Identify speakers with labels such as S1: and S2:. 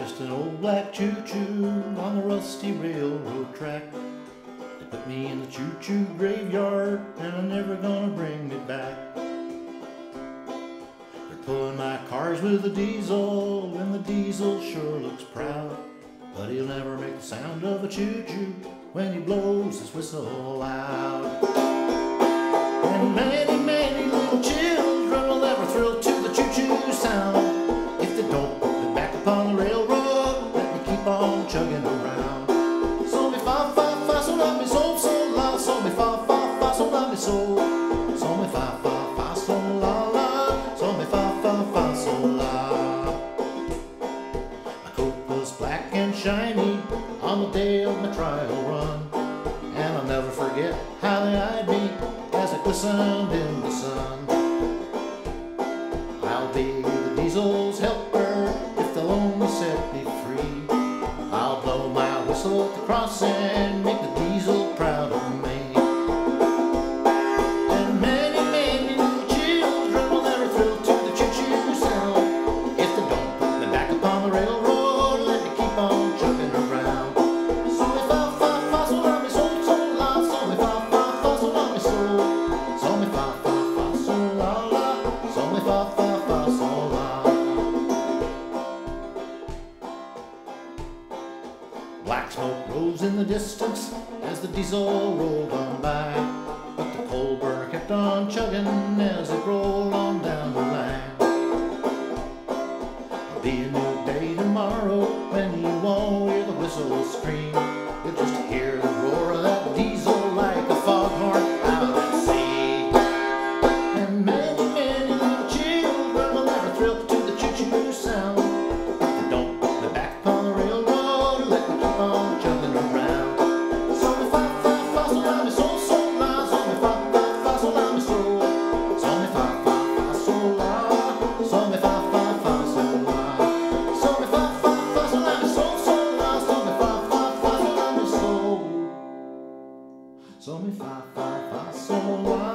S1: just an old black choo-choo on the rusty railroad track. They put me in the choo-choo graveyard and they're never gonna bring me back. They're pulling my cars with a diesel and the diesel sure looks proud, but he'll never make the sound of a choo-choo when he blows his whistle loud. And many, many little children will never thrill to the choo-choo sound if they don't put me back upon the railroad. Let me keep on chugging around. So mi fa fa fa so la mi so so la, so mi fa fa fa so la mi so, so mi fa fa fa so la la, so mi fa fa fa so la. My coat was black and shiny on the day of my trial run, and I'll never forget how they eyed me as it glistened in the sun. I'll be the diesel's helper if they'll only set me free. I'll blow my whistle at the crossing, make the diesel proud of me. And many, many little children will never thrill to the choo-choo sound if they don't put me back upon the railroad. Let me keep on chugging around. So mi fa fa fa so la mi so so la, so mi fa fa fa so la mi so, so mi fa fa fa so la la, so mi fa fa fa so la. Black smoke rose in the distance as the diesel rolled on by, but the coal burner kept on chugging as it rolled on down the line. There'll be a new day tomorrow when you won't hear the whistle scream. You'll just hear the roar of that diesel like a foghorn out at sea. And many, many little children will never thrill to the choo-choo sound if they don't put me back upon the railroad. Let me keep on chugging around. So mi fa fa fa so la mi so so la, so mi fa fa fa so la mi so, so mi fa fa fa so la, so mi fa fa fa so la, so mi fa fa fa so la mi so so la, so mi fa fa fa so la mi so, so mi fa fa fa so la.